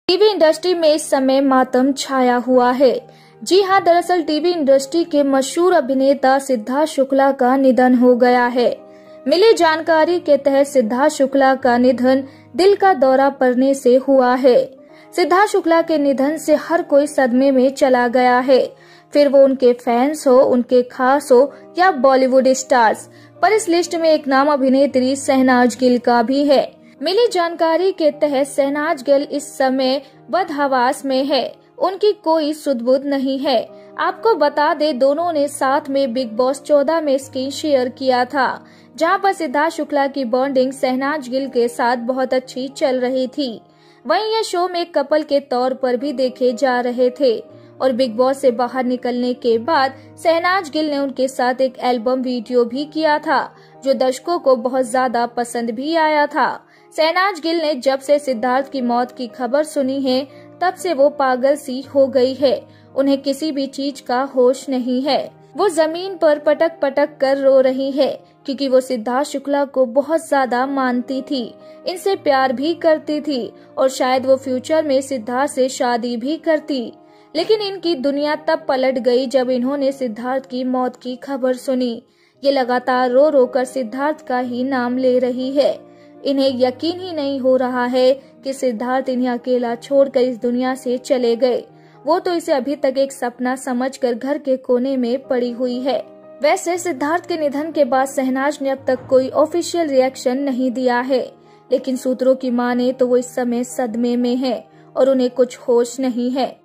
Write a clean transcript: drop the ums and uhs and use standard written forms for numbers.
TV industry में इस समय मातम छाया हुआ है। जी हां, दरअसल टीवी इंडस्ट्री के मशहूर अभिनेता सिद्धार्थ शुक्ला का निधन हो गया है। मिली जानकारी के तहत सिद्धार्थ शुक्ला का निधन दिल का दौरा पड़ने से हुआ है। सिद्धार्थ शुक्ला के निधन से हर कोई सदमे में चला गया है, फिर वो उनके फैंस हो, उनके खास हो या बॉलीवुड स्टार्स। पर इस लिस्ट में एक नाम अभिनेत्री शहनाज गिल का भी है। मिली जानकारी के तहत शहनाज गिल इस समय बदहवास में है, उनकी कोई सुध-बुध नहीं है। आपको बता दे, दोनों ने साथ में बिग बॉस 14 में स्क्रीन शेयर किया था, जहां पर सिद्धार्थ शुक्ला की बॉन्डिंग शहनाज गिल के साथ बहुत अच्छी चल रही थी। वहीं ये शो में कपल के तौर पर भी देखे जा रहे थे और बिग बॉस से बाहर निकलने के बाद शहनाज गिल ने उनके साथ एक एल्बम वीडियो भी किया था, जो दर्शकों को बहुत ज्यादा पसंद भी आया था। शहनाज गिल ने जब से सिद्धार्थ की मौत की खबर सुनी है, तब से वो पागल सी हो गई है। उन्हें किसी भी चीज का होश नहीं है। वो जमीन पर पटक पटक कर रो रही है, क्योंकि वो सिद्धार्थ शुक्ला को बहुत ज्यादा मानती थी, इनसे प्यार भी करती थी और शायद वो फ्यूचर में सिद्धार्थ से शादी भी करती। लेकिन इनकी दुनिया तब पलट गई जब इन्होंने सिद्धार्थ की मौत की खबर सुनी। ये लगातार रो रो कर सिद्धार्थ का ही नाम ले रही है। इन्हें यकीन ही नहीं हो रहा है कि सिद्धार्थ इन्हें अकेला छोड़कर इस दुनिया से चले गए। वो तो इसे अभी तक एक सपना समझकर घर के कोने में पड़ी हुई है। वैसे सिद्धार्थ के निधन के बाद शहनाज ने अब तक कोई ऑफिशियल रिएक्शन नहीं दिया है, लेकिन सूत्रों की माने तो वो इस समय सदमे में है और उन्हें कुछ होश नहीं है।